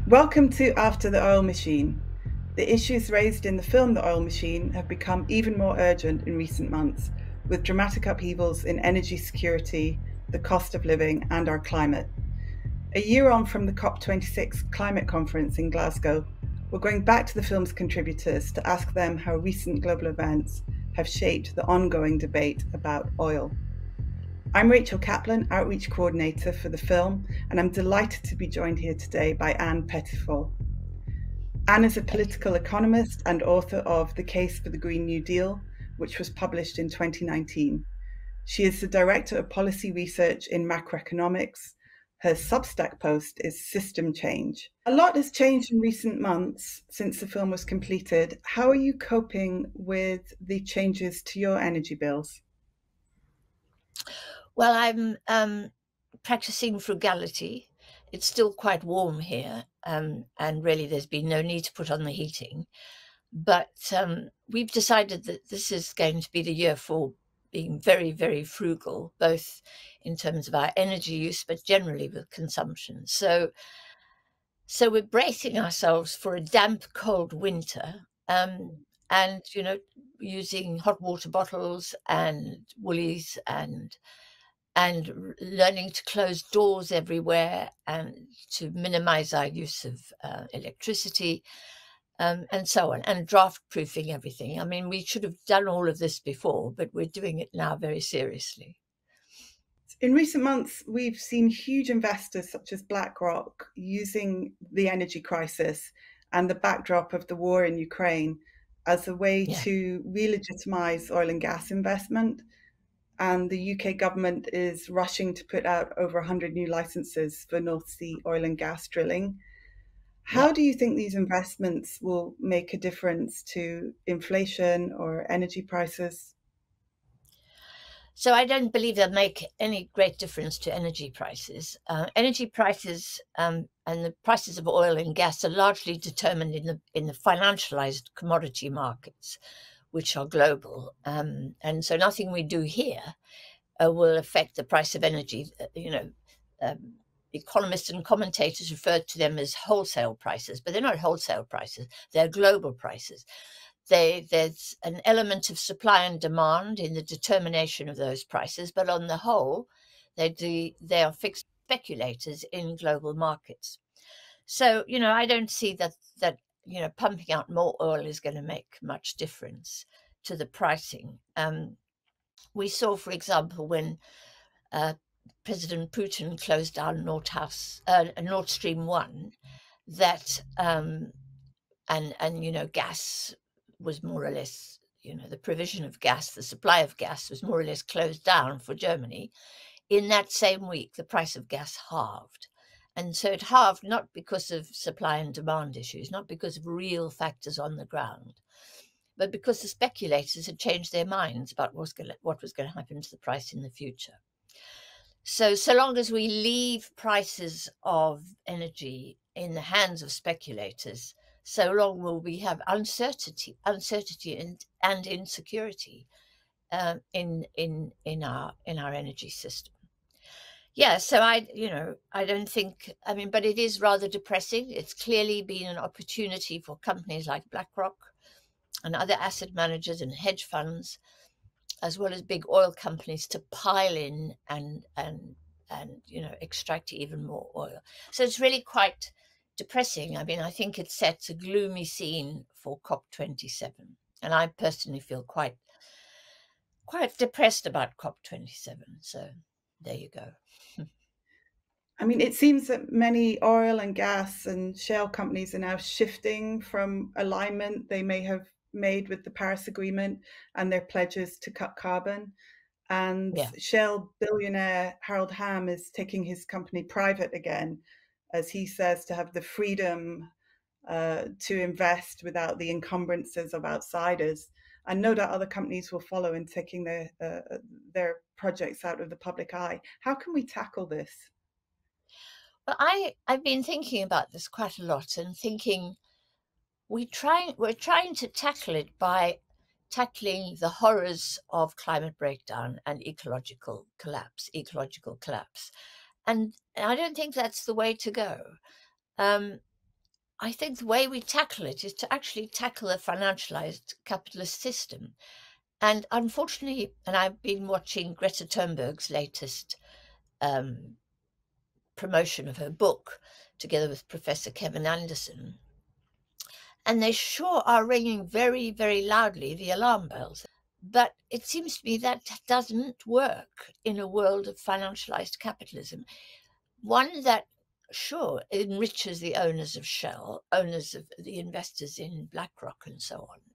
Welcome to After the Oil Machine. The issues raised in the film The Oil Machine have become even more urgent in recent months, with dramatic upheavals in energy security, the cost of living, and our climate. A year on from the COP26 climate conference in Glasgow, we're going back to the film's contributors to ask them how recent global events have shaped the ongoing debate about oil. I'm Rachel Kaplan, Outreach Coordinator for the film, and I'm delighted to be joined here today by Ann Pettifor. Ann is a political economist and author of The Case for the Green New Deal, which was published in 2019. She is the Director of Policy Research in Macroeconomics. Her Substack post is System Change. A lot has changed in recent months since the film was completed. How are you coping with the changes to your energy bills? Well, I'm practicing frugality. It's still quite warm here, and really there's been no need to put on the heating. But we've decided that this is going to be the year for being very, very frugal, both in terms of our energy use, but generally with consumption. So we're bracing ourselves for a damp, cold winter, and using hot water bottles and woolies and learning to close doors everywhere and to minimize our use of electricity, and so on, and draft proofing everything. I mean, we should have done all of this before, but we're doing it now very seriously. In recent months, we've seen huge investors such as BlackRock using the energy crisis and the backdrop of the war in Ukraine as a way Yeah. to re-legitimize oil and gas investment. And the UK government is rushing to put out over 100 new licenses for North Sea oil and gas drilling. Yeah. How do you think these investments will make a difference to inflation or energy prices? So I don't believe they'll make any great difference to energy prices. Energy prices and the prices of oil and gas are largely determined in the financialized commodity markets, which are global. And so nothing we do here will affect the price of energy. Um, Economists and commentators refer to them as wholesale prices, but they're not wholesale prices, they're global prices. There's an element of supply and demand in the determination of those prices, but on the whole, they are fixed speculators in global markets. So, I don't see that pumping out more oil is going to make much difference to the pricing. We saw, for example, when uh, President Putin closed down Nord Stream 1, that and gas was more or less, the provision of gas, the supply of gas was more or less closed down for Germany. In that same week, the price of gas halved. And so it halved not because of supply and demand issues, not because of real factors on the ground, but because the speculators had changed their minds about what was going to happen to the price in the future. So long as we leave prices of energy in the hands of speculators, so long will we have uncertainty and insecurity in our energy system. Yeah, so I don't think. I mean, but it is rather depressing. It's clearly been an opportunity for companies like BlackRock and other asset managers and hedge funds, as well as big oil companies, to pile in and extract even more oil. So it's really quite depressing. I mean, I think it sets a gloomy scene for COP27, and I personally feel quite depressed about COP27. So there you go. I mean, it seems that many oil and gas and shale companies are now shifting from alignment they may have made with the Paris Agreement and their pledges to cut carbon. And Yeah. Shell billionaire Harold Hamm is taking his company private again, as he says, to have the freedom to invest without the encumbrances of outsiders. And no doubt other companies will follow in taking their projects out of the public eye. How can we tackle this? Well, I've been thinking about this quite a lot and thinking we're trying to tackle it by tackling the horrors of climate breakdown and ecological collapse. And I don't think that's the way to go. Um, I think the way we tackle it is to actually tackle a financialized capitalist system. And unfortunately, and I've been watching Greta Thunberg's latest um, promotion of her book together with Professor Kevin Anderson, and they sure are ringing very, very loudly the alarm bells. But it seems to me that doesn't work in a world of financialized capitalism. One that, sure, enriches the owners of Shell, owners of the investors in BlackRock and so on.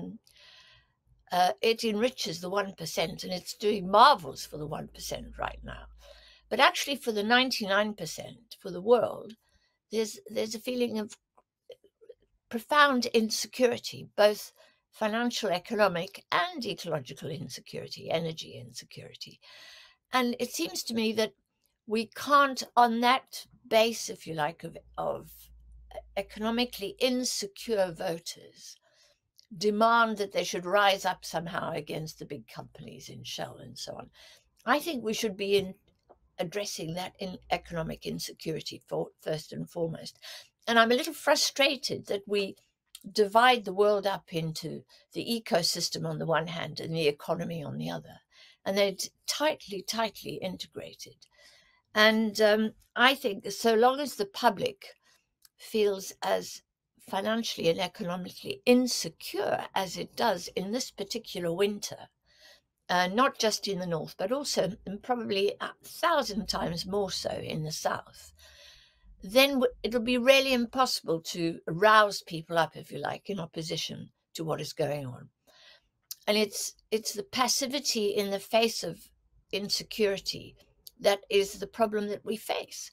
It enriches the 1%, and it's doing marvels for the 1% right now. But actually, for the 99%, for the world, there's a feeling of profound insecurity, both financial, economic, and ecological insecurity, energy insecurity. And it seems to me that we can't, on that base, if you like, of economically insecure voters, demand that they should rise up somehow against the big companies in Shell and so on. I think we should be addressing that in economic insecurity first and foremost. And I'm a little frustrated that we divide the world up into the ecosystem on the one hand and the economy on the other. And they're tightly, tightly integrated. And I think so long as the public feels as financially and economically insecure as it does in this particular winter, not just in the north, but also and probably 1,000 times more so in the south, then it'll be really impossible to rouse people up, if you like, in opposition to what is going on. And it's the passivity in the face of insecurity that is the problem that we face.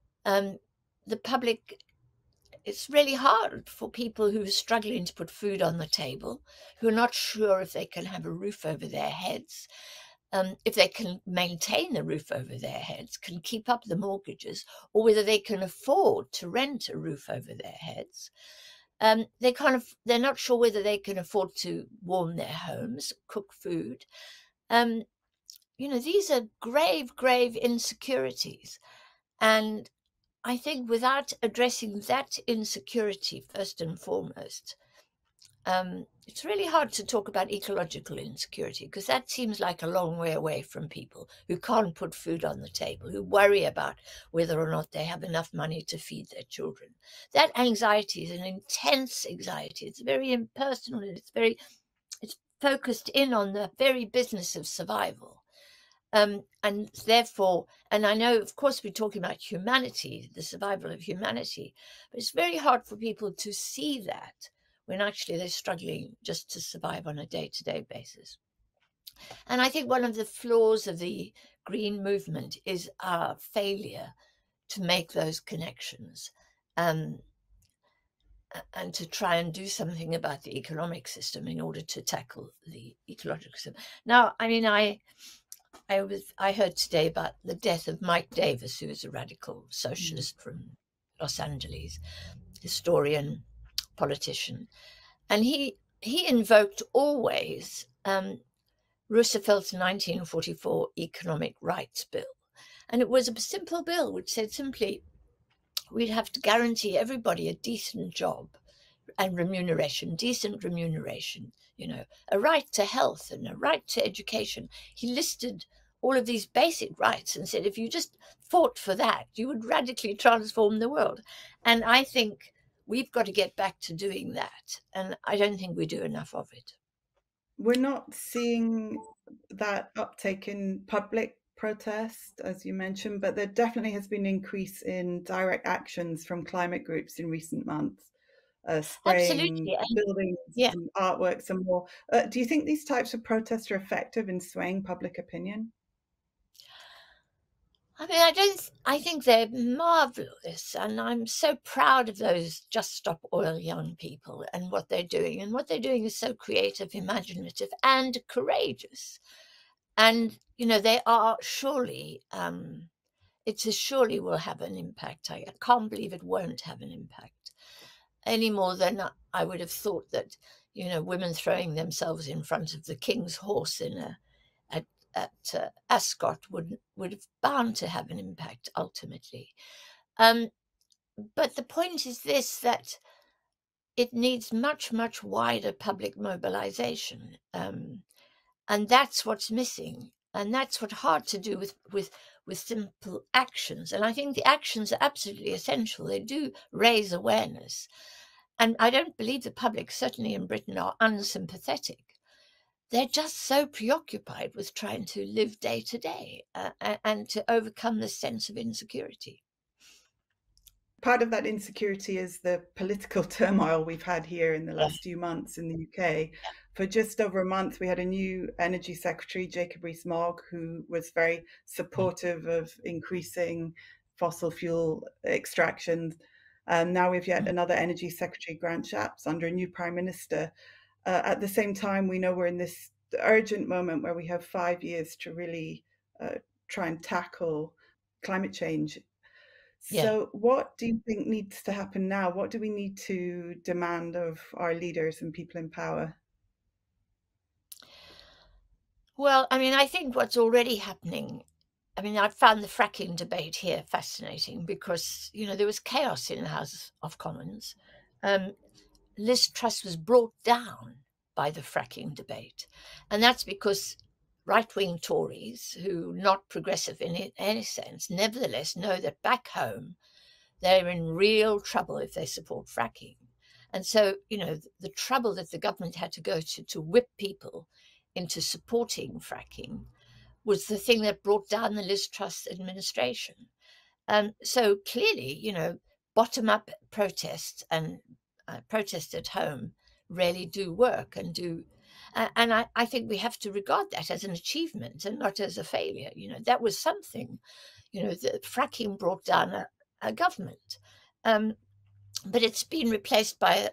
The public, it's really hard for people who are struggling to put food on the table, who are not sure if they can have a roof over their heads, if they can maintain the roof over their heads, can keep up the mortgages, or whether they can afford to rent a roof over their heads. They're not sure whether they can afford to warm their homes, cook food. These are grave, grave insecurities. And I think without addressing that insecurity first and foremost, it's really hard to talk about ecological insecurity, because that seems like a long way away from people who can't put food on the table, who worry about whether or not they have enough money to feed their children. That anxiety is an intense anxiety. It's very impersonal, and it's focused in on the very business of survival. And therefore, and I know, of course, we're talking about humanity, the survival of humanity, but it's very hard for people to see that when actually they're struggling just to survive on a day-to-day basis. And I think one of the flaws of the green movement is our failure to make those connections, and to try and do something about the economic system in order to tackle the ecological system. Now, I mean, I heard today about the death of Mike Davis, who is a radical socialist from Los Angeles, historian, politician, and he invoked always Roosevelt's 1944 Economic Rights Bill, and it was a simple bill which said simply, we'd have to guarantee everybody a decent job and remuneration, decent remuneration, a right to health and a right to education. He listed all of these basic rights and said if you just fought for that, you would radically transform the world. And I think we've got to get back to doing that. And I don't think we do enough of it. We're not seeing that uptake in public protest, as you mentioned, but there definitely has been an increase in direct actions from climate groups in recent months, spraying Absolutely. buildings Yeah. and artworks and more. Do you think these types of protests are effective in swaying public opinion? I mean, I think they're marvelous, and I'm so proud of those Just Stop Oil young people and what they're doing. And what they're doing is so creative, imaginative, and courageous. And, they are surely, surely will have an impact. I can't believe it won't have an impact any more than I would have thought that, women throwing themselves in front of the king's horse at Ascot would have bound to have an impact ultimately. Um, But the point is this, that it needs much, much wider public mobilization. And that's what's missing. And that's what's hard to do with simple actions. And I think the actions are absolutely essential. They do raise awareness. And I don't believe the public, certainly in Britain, are unsympathetic. They're just so preoccupied with trying to live day to day and to overcome this sense of insecurity. Part of that insecurity is the political turmoil we've had here in the Yeah, last few months in the UK. For just over a month, we had a new Energy Secretary, Jacob Rees-Mogg, who was very supportive of increasing fossil fuel extractions. Now we've yet another Energy Secretary, Grant Shapps, under a new Prime Minister. At the same time, we know we're in this urgent moment where we have 5 years to really try and tackle climate change. yeah. So, what do you think needs to happen now? What do we need to demand of our leaders and people in power? Well, I mean, I think what's already happening, I mean, I found the fracking debate here fascinating because, there was chaos in the House of Commons. Um, Liz Truss was brought down by the fracking debate. And that's because right-wing Tories, who not progressive in any sense, nevertheless know that back home they're in real trouble if they support fracking. And so, the trouble that the government had to go to whip people into supporting fracking was the thing that brought down the Liz Truss administration. So clearly, bottom up protests and protest at home really do work and do. And I think we have to regard that as an achievement and not as a failure. That was something, the fracking brought down a government. Um, but it's been replaced by,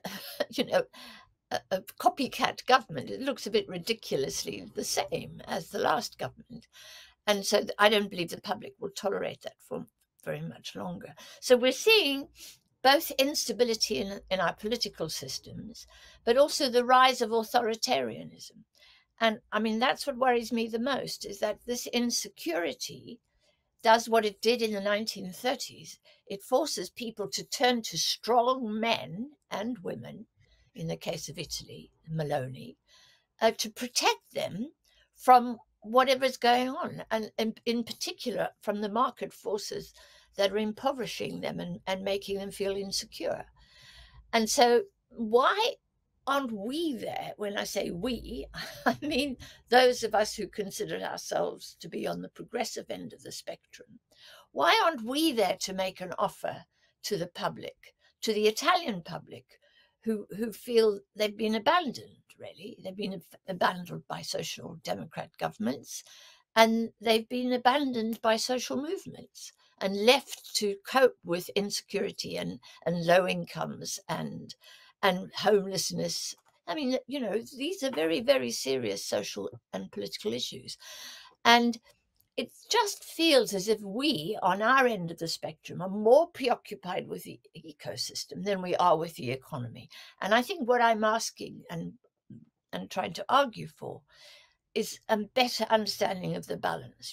a copycat government. It looks a bit ridiculously the same as the last government. And so I don't believe the public will tolerate that for very much longer. So we're seeing both instability in our political systems, but also the rise of authoritarianism. And I mean, that's what worries me the most, is that this insecurity does what it did in the 1930s. It forces people to turn to strong men and women, in the case of Italy, Maloney, to protect them from whatever's going on, and in particular from the market forces that are impoverishing them and making them feel insecure. And so, why aren't we there? When I say we, I mean those of us who consider ourselves to be on the progressive end of the spectrum. Why aren't we there to make an offer to the public, to the Italian public, who feel they've been abandoned, really? They've been abandoned by social democrat governments, and they've been abandoned by social movements and left to cope with insecurity and low incomes and homelessness. I mean, these are very, very serious social and political issues. And it just feels as if we, on our end of the spectrum, are more preoccupied with the ecosystem than we are with the economy. And I think what I'm asking and trying to argue for is a better understanding of the balance.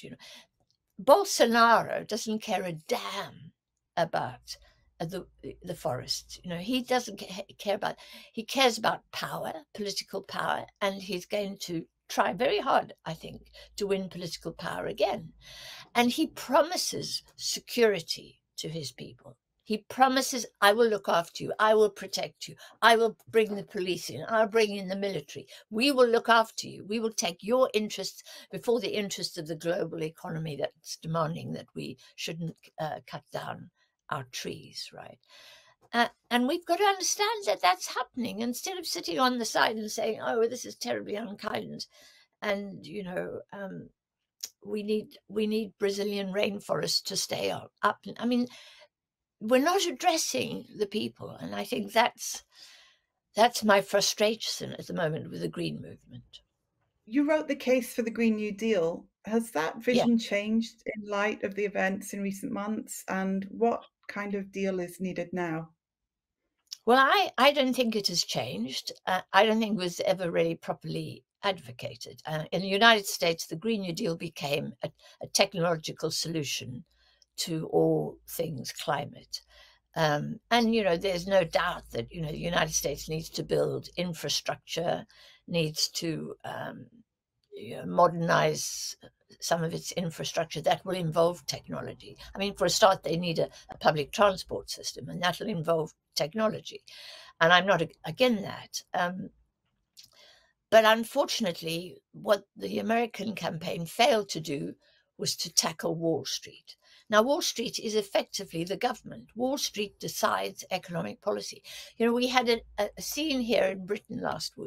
Bolsonaro doesn't care a damn about the forests. He doesn't care about. He cares about power, political power, and he's going to try very hard, I think, to win political power again. And he promises security to his people. He promises, I will look after you. I will protect you. I will bring the police in. I'll bring in the military. We will look after you. We will take your interests before the interests of the global economy that's demanding that we shouldn't cut down our trees, right? And we've got to understand that that's happening instead of sitting on the side and saying, oh, this is terribly unkind. And, we need Brazilian rainforests to stay up. I mean, we're not addressing the people, and I think that's my frustration at the moment with the green movement. You wrote the case for the Green New Deal. Has that Yeah. vision changed in light of the events in recent months? And what kind of deal is needed now? Well, I don't think it has changed. I don't think it was ever really properly advocated. In the United States, the Green New Deal became a technological solution to all things climate. And, there's no doubt that, the United States needs to build infrastructure, needs to modernize some of its infrastructure. That will involve technology. I mean, for a start, they need a public transport system, and that will involve technology. And I'm not against that. But unfortunately, what the American campaign failed to do was to tackle Wall Street. Now, Wall Street is effectively the government. Wall Street decides economic policy. We had a scene here in Britain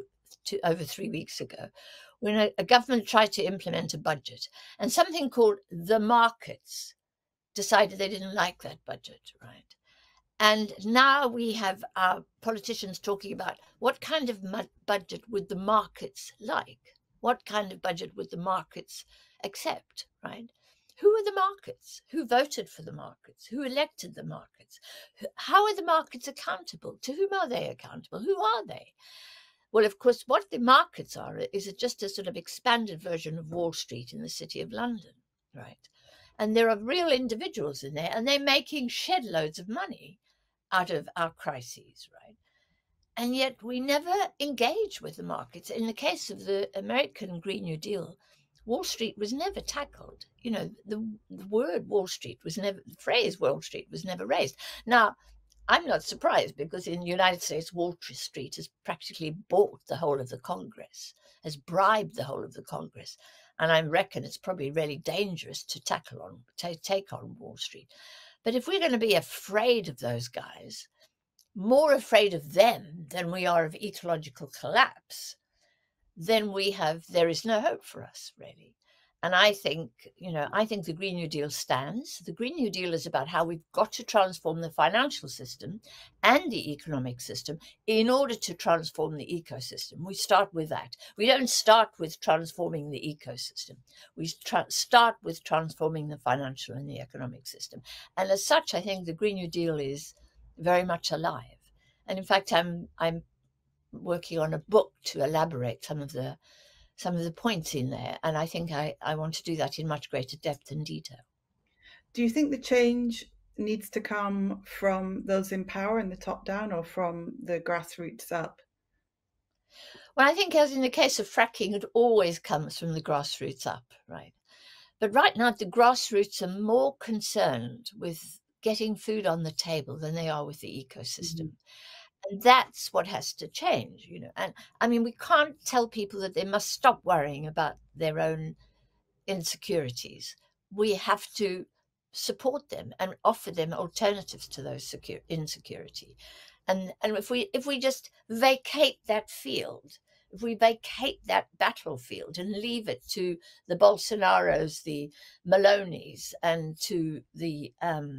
over 3 weeks ago, when a government tried to implement a budget, and something called the markets decided they didn't like that budget, right? And now we have our politicians talking about what kind of budget would the markets like? What kind of budget would the markets accept, right? Who are the markets? Who voted for the markets? Who elected the markets? How are the markets accountable? To whom are they accountable? Who are they? Well, of course, what the markets are is just a sort of expanded version of Wall Street in the City of London, right? And there are real individuals in there, and they're making shed loads of money out of our crises, right? And yet we never engage with the markets. In the case of the American Green New Deal, Wall Street was never tackled. The word Wall Street was never, the phrase Wall Street was never raised. Now, I'm not surprised, because in the United States, Wall Street has practically bought the whole of the Congress, has bribed the whole of the Congress. And I reckon it's probably really dangerous to take on Wall Street. But if we're going to be afraid of those guys, more afraid of them than we are of ecological collapse, then there is no hope for us, really. And I think the Green New Deal stands. The Green New Deal is about how we've got to transform the financial system and the economic system in order to transform the ecosystem. We start with that. We don't start with transforming the ecosystem. We start with transforming the financial and the economic system. And as such, I think the Green New Deal is very much alive. And in fact, I'm working on a book to elaborate some of the points in there. And I think I want to do that in much greater depth and detail. Do you think the change needs to come from those in power and the top down, or from the grassroots up? Well, I think, as in the case of fracking, it always comes from the grassroots up, right? But right now, the grassroots are more concerned with getting food on the table than they are with the ecosystem. Mm-hmm. And that's what has to change, And I mean, we can't tell people that they must stop worrying about their own insecurities. We have to support them and offer them alternatives to those insecurity. And if we just vacate that field, if we vacate that battlefield and leave it to the Bolsonaros, the Malonis, and to the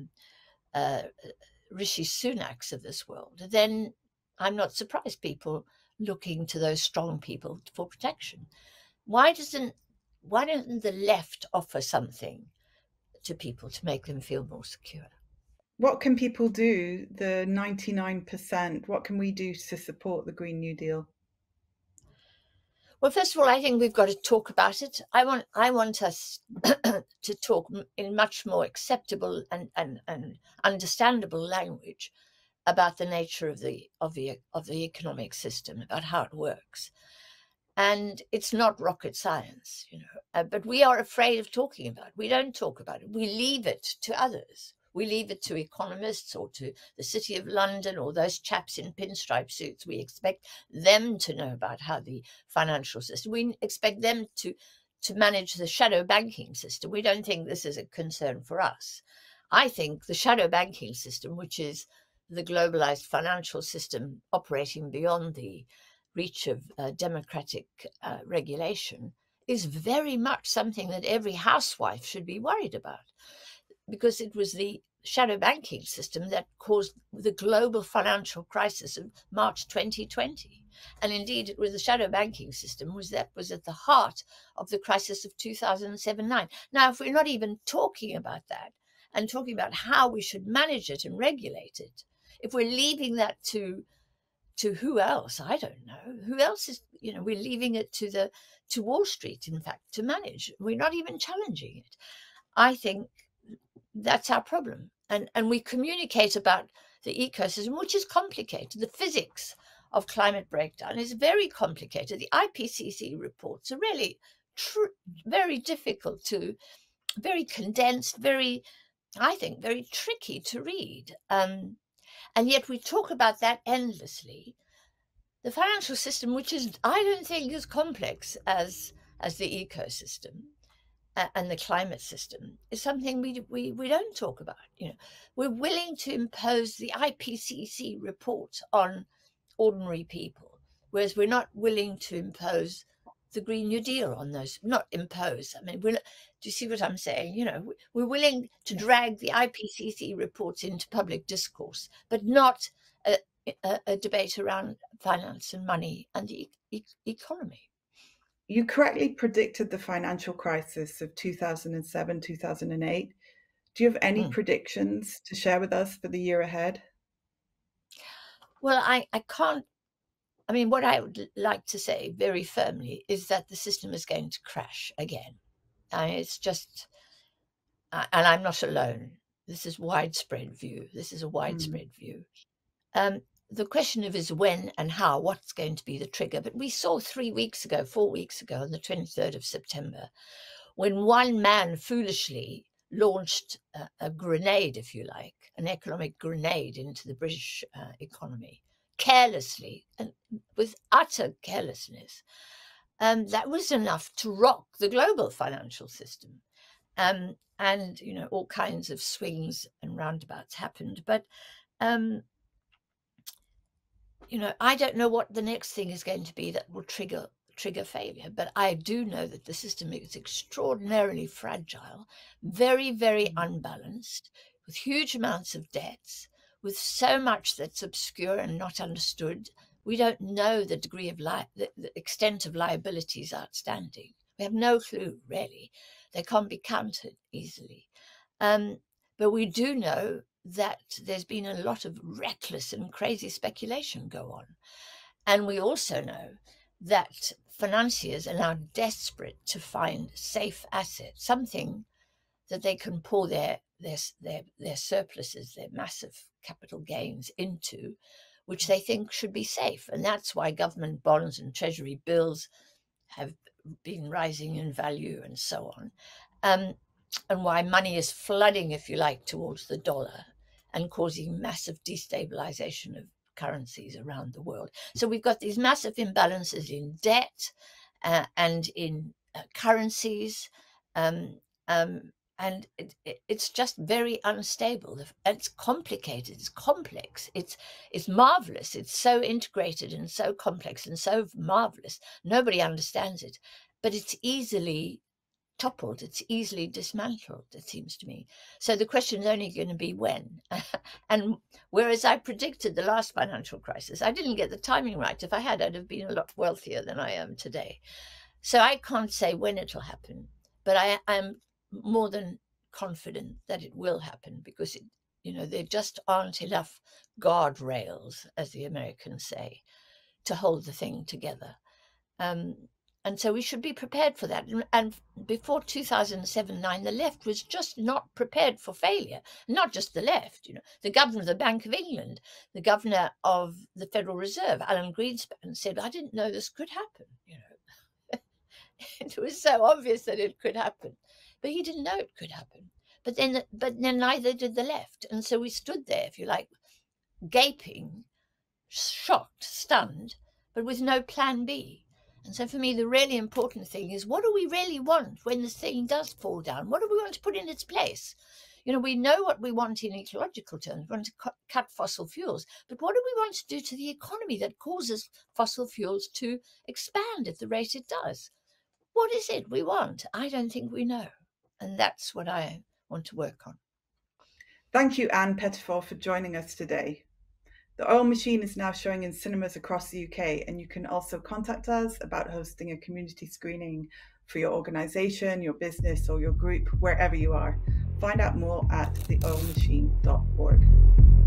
Rishi Sunaks of this world, then I'm not surprised people looking to those strong people for protection. Why doesn't the left offer something to people to make them feel more secure? What can people do, the 99%? What can we do to support the Green New Deal? Well, first of all, I think we've got to talk about it. I want us to talk in much more acceptable and understandable language about the nature of the economic system, about how it works. And it's not rocket science, but we are afraid of talking about it. We don't talk about it. We leave it to others. We leave it to economists or to the City of London or those chaps in pinstripe suits. We expect them to know about how the financial system, we expect them to manage the shadow banking system. We don't think this is a concern for us. I think the shadow banking system, which is the globalized financial system operating beyond the reach of democratic regulation, is very much something that every housewife should be worried about, because it was the shadow banking system that caused the global financial crisis of March 2020. And indeed, it was the shadow banking system that was at the heart of the crisis of 2007-9. Now, if we're not even talking about that and talking about how we should manage it and regulate it, if we're leaving that to who else? I don't know. Who else is, we're leaving it to Wall Street, in fact, to manage. We're not even challenging it. I think that's our problem. And we communicate about the ecosystem, which is complicated. The physics of climate breakdown is very complicated. The IPCC reports are really very difficult to, very condensed, I think, very tricky to read. And yet we talk about that endlessly. The financial system, which is, I don't think, as complex as the ecosystem and the climate system, is something we don't talk about. We're willing to impose the IPCC report on ordinary people, whereas we're not willing to impose the Green New Deal on those. Not impose. I mean, do you see what I'm saying? We're willing to drag the IPCC reports into public discourse, but not a debate around finance and money and the economy. You correctly predicted the financial crisis of 2007, 2008. Do you have any predictions to share with us for the year ahead? Well, I can't. I mean, what I would like to say very firmly is that the system is going to crash again. It's just, and I'm not alone. This is widespread view. This is a widespread view. The question is when and how, what's going to be the trigger. But we saw 4 weeks ago, on the 23rd of September, when one man foolishly launched a grenade, if you like, an economic grenade into the British economy, carelessly and with utter carelessness. That was enough to rock the global financial system. And, all kinds of swings and roundabouts happened. But I don't know what the next thing is going to be that will trigger failure, but I do know that the system is extraordinarily fragile, very, very unbalanced, with huge amounts of debts, with so much that's obscure and not understood. We don't know the degree of the extent of liabilities outstanding. We have no clue, really. They can't be counted easily. But we do know that there's been a lot of reckless and crazy speculation go on. And we also know that financiers are now desperate to find safe assets, something that they can pour their surpluses, their massive capital gains into, which they think should be safe. And that's why government bonds and treasury bills have been rising in value and so on. And why money is flooding, if you like, towards the dollar and causing massive destabilization of currencies around the world. So we've got these massive imbalances in debt and in currencies, and it's just very unstable. It's complicated. It's complex. It's marvelous. It's so integrated and so complex and so marvelous. Nobody understands it, but it's easily toppled. It's easily dismantled, it seems to me. So the question is only going to be when. And whereas I predicted the last financial crisis, I didn't get the timing right. If I had, I'd have been a lot wealthier than I am today. So I can't say when it'll happen, but I'm more than confident that it will happen, because there just aren't enough guardrails, as the Americans say, to hold the thing together. And so we should be prepared for that. And before 2007-9, the left was just not prepared for failure. Not just the left, the governor of the Bank of England, the governor of the Federal Reserve, Alan Greenspan, said, I didn't know this could happen. It was so obvious that it could happen, but he didn't know it could happen. But then neither did the left. And so we stood there, if you like, gaping, shocked, stunned, but with no plan B. And so for me, the really important thing is, what do we really want when this thing does fall down? What do we want to put in its place? We know what we want in ecological terms. We want to cut fossil fuels. But what do we want to do to the economy that causes fossil fuels to expand at the rate it does? What is it we want? I don't think we know. And that's what I want to work on. Thank you, Ann Pettifor, for joining us today. The Oil Machine is now showing in cinemas across the UK, and you can also contact us about hosting a community screening for your organisation, your business, or your group, wherever you are. Find out more at theoilmachine.org.